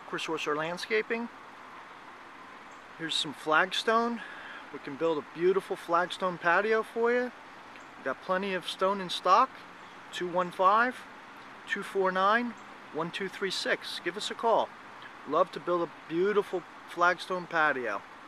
Chris Orser Landscaping. Here's some flagstone. We can build a beautiful flagstone patio for you. We've got plenty of stone in stock. 215-249-1236. Give us a call. Love to build a beautiful flagstone patio.